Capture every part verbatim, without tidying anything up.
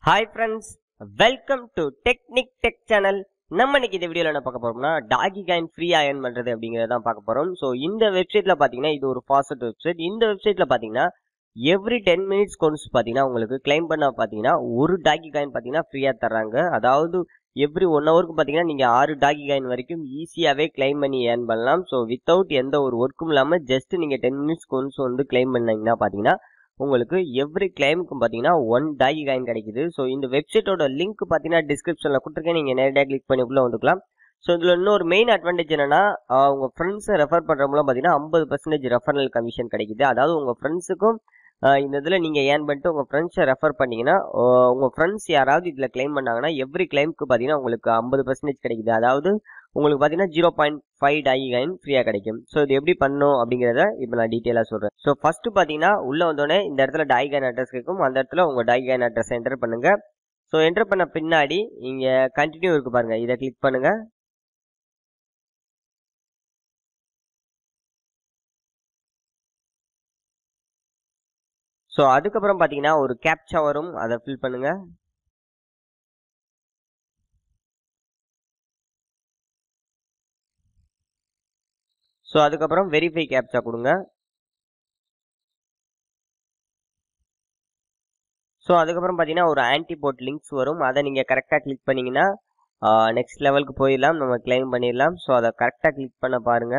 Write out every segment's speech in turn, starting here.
Hi friends, welcome to Technic Tech channel. நம்ம இன்னைக்கு இந்த வீடியோல என்ன பார்க்க போறோம்னா டாகி காயின் ஃப்ரீயா earn பண்றது அப்படிங்கறத தான் பார்க்க போறோம். சோ இந்த வெப்சைட்ல பாத்தீங்கன்னா இது ஒரு ஃபாஸ்ட் வெப்சைட். இந்த வெப்சைட்ல பாத்தீங்கன்னா எவ்ரி டென் மினிட்ஸ் கொன்ஸ் பாத்தீங்கன்னா உங்களுக்கு கிளைம் பண்ண பாத்தீங்கன்னா ஒரு டாகி காயின் பாத்தீங்கன்னா ஃப்ரீயா தர்றாங்க. அதாவது எவ்ரி ஒன் ஹவருக்கு பாத்தீங்கன்னா நீங்க ஆறு டாகி காயின் வரைக்கும் ஈஸியாவே கிளைம் பண்ணி earn பண்ணலாம். சோ வித்தவுட் எந்த ஒரு ஒர்க்கும் இல்லாம ஜஸ்ட் நீங்க டென் மினிட்ஸ் கொன்ஸ் வந்து கிளைம் பண்ணீங்கன்னா பாத்தீங்கன்னா உங்களுக்கு எவ்ரி கிளைமுக்கும் பார்த்தீங்கன்னா ஒன் டாகி காயின் கிடைக்குது. ஸோ இந்த வெப்சைட்டோட லிங்க் பார்த்தீங்கன்னா டிஸ்கிரிப்ஷனில் கொடுத்துருக்கேன், நீங்கள் நேரடியாக கிளிக் பண்ணி உள்ளே வந்துக்கலாம். ஸோ இதில் இன்னொரு மெயின் அட்வான்டேஜ் என்னன்னா உங்கள் ஃப்ரெண்ட்ஸை ரெஃபர் பண்ணுற மூலம் பார்த்தீங்கன்னா ஐம்பது பர்சன்டேஜ் ரெஃபரல் கமிஷன் கிடைக்குது. அதாவது உங்கள் ஃப்ரெண்ட்ஸுக்கும் இந்த இதில் நீங்கள் ஏர்ன் பண்ணிட்டு உங்கள் ஃப்ரெண்ட்ஸை ரெஃபர் பண்ணிங்கன்னா உங்கள் ஃப்ரெண்ட்ஸ் யாராவது இதில் கிளைம் பண்ணாங்கன்னா எவ்ரி கிளைமுக்கு பார்த்தீங்கன்னா உங்களுக்கு ஐம்பது பர்சன்டேஜ் கிடைக்குது. அதாவது உங்களுக்கு பார்த்தீங்கன்னா zero point five Dogecoin ஃப்ரீயாக கிடைக்கும். ஸோ இது எப்படி பண்ணும் அப்படிங்கிறத இப்போ நான் டீட்டெயிலாக சொல்கிறேன். ஸோ ஃபர்ஸ்ட் பார்த்தீங்கன்னா உள்ளே வந்தோடனே இந்த இடத்துல டாகி காயின் அட்ரஸ் இருக்கும். அந்த இடத்துல உங்கள் டாகி காயின் அட்ரஸ் என்டர் பண்ணுங்க. ஸோ என்டர் பண்ண பின்னாடி இங்கே கண்டினியூ இருக்கு பாருங்க, இதை கிளிக் பண்ணுங்க. ஸோ அதுக்கப்புறம் பார்த்தீங்கன்னா ஒரு கேப்சா வரும், அதை ஃபில் பண்ணுங்க. ஸோ அதுக்கப்புறம் வெரிஃபை கேப்சா கொடுங்க. ஸோ அதுக்கப்புறம் பார்த்தீங்கன்னா ஒரு ஆன்டிபோட் லிங்க்ஸ் வரும், அதை நீங்கள் கரெக்டாக கிளிக் பண்ணிங்கன்னா நெக்ஸ்ட் லெவலுக்கு போயிடலாம், நம்ம கிளைம் பண்ணிடலாம். ஸோ அதை கரெக்டாக கிளிக் பண்ண பாருங்க.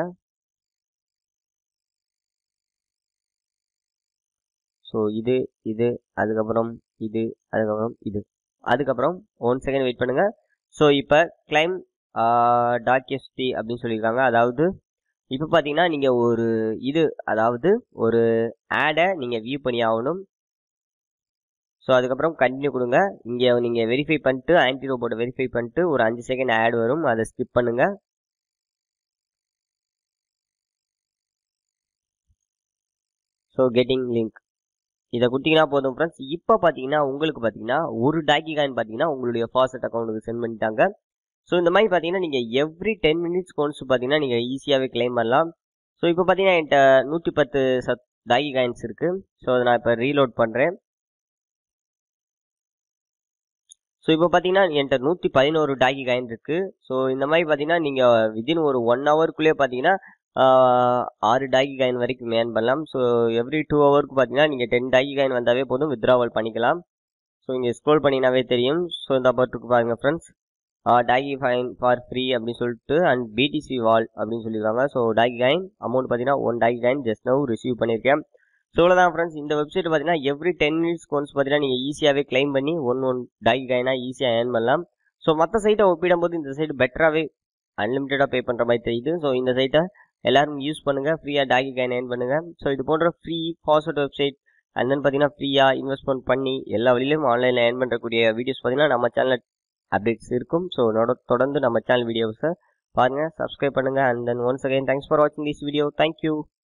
ஸோ இது இது அதுக்கப்புறம் இது அதுக்கப்புறம் இது அதுக்கப்புறம் ஒன் செகண்ட் வெயிட் பண்ணுங்க. ஸோ இப்போ கிளைம் டாக்எஸ்டி அப்படின்னு சொல்லியிருக்காங்க. அதாவது இப்போ பார்த்தீங்கன்னா நீங்கள் ஒரு இது அதாவது ஒரு ஆடை நீங்கள் வியூ பண்ணி ஆகணும். ஸோ அதுக்கப்புறம் கண்டினியூ கொடுங்க. இங்கே நீங்கள் வெரிஃபை பண்ணிட்டு ஆன்டி ரோபோட்டை வெரிஃபை பண்ணிட்டு ஒரு அஞ்சு செகண்ட் ஆட் வரும், அதை ஸ்கிப் பண்ணுங்க. ஸோ கெட்டிங் லிங்க் இதை கொடுத்தீங்கன்னா போதும் ஃப்ரெண்ட்ஸ். இப்போ பார்த்தீங்கன்னா உங்களுக்கு பார்த்தீங்கன்னா ஒரு டாகி காயின் பார்த்தீங்கன்னா உங்களுடைய ஃபாஸ்ட் அக்கௌண்ட்டுக்கு சென்ட் பண்ணிட்டாங்க. ஸோ இந்த மாதிரி பார்த்தீங்கன்னா நீங்கள் எவ்ரி டென் மினிட்ஸ் கோன்ஸ் பார்த்தீங்கன்னா நீங்கள் ஈஸியாகவே கிளைம் பண்ணலாம். ஸோ இப்போ பார்த்தீங்கன்னா என்கிட்ட நூற்றி பத்து சத் டாகி காயின்ஸ் இருக்குது. ஸோ அதை நான் இப்போ ரீலோட் பண்ணுறேன். ஸோ இப்போ பார்த்தீங்கன்னா என்கிட்ட நூற்றி பதினோரு டாகி காயின் இருக்குது. ஸோ இந்த மாதிரி பார்த்தீங்கன்னா நீங்கள் வித்தின் ஒரு ஒன் ஹவருக்குள்ளேயே பார்த்தீங்கன்னா ஆறு டாகி காயின் வரைக்கும் ஏர்ன் பண்ணலாம். ஸோ எவ்ரி டூ ஹவருக்கு பார்த்தீங்கன்னா நீங்கள் டென் டாகி காயின் வந்தாவே போதும், வித்ட்ராவல் பண்ணிக்கலாம். ஸோ இங்கே ஸ்க்ரோல் பண்ணினாவே தெரியும். ஸோ இந்த பட்டுக்கு பாருங்கள் ஃப்ரெண்ட்ஸ், டாகி காயின் ஃபார் ஃப்ரீ அப்படின்னு சொல்லிட்டு அண்ட் பிடிசி வால் அப்படின்னு சொல்லியிருக்காங்க. ஸோ டாகி காயின் அமௌண்ட் பார்த்தீங்கன்னா one Dogecoin just now receive பண்ணியிருக்கேன். ஸோ இவ்வளோதான் ஃப்ரெண்ட்ஸ். இந்த வெப்சைட் பார்த்தீங்கன்னா எவ்ரி டென் மினிட்ஸ் ஒன்ஸ் பார்த்தீங்கன்னா நீங்கள் ஈஸியாகவே கிளைம் பண்ணி ஒன் ஒன் டாகி காயினாக ஈஸியாக ஏர்ன் பண்ணலாம். ஸோ மற்ற சைட்டை ஒப்பிடும்போது இந்த சைட் பெட்டராகவே அன்லிமிட்டடாக பே பண்ணுற மாதிரி தெரியுது. ஸோ இந்த சைட்டை எல்லாரும் யூஸ் பண்ணுங்கள், ஃப்ரீயாக டாகி காயின் ஏர்ன் பண்ணுங்கள். ஸோ இது போன்ற free fast website and then பார்த்தீங்கன்னா ஃப்ரீயாக இன்வெஸ்ட்மெண்ட் பண்ணி எல்லா வழியிலும் ஆன்லைனில் ஏர்ன் பண்ணுறக்கூடிய வீடியோஸ் பார்த்தீங்கன்னா நம்ம சேனலில் அப்டேட்ஸ் இருக்கும். ஸோ தொடர்ந்து நம்ம சேனல் வீடியோஸை பாருங்கள், சப்ஸ்கிரைப் பண்ணுங்கள். And then once again thanks for வாட்சிங் திஸ் வீடியோ. தேங்க்யூ.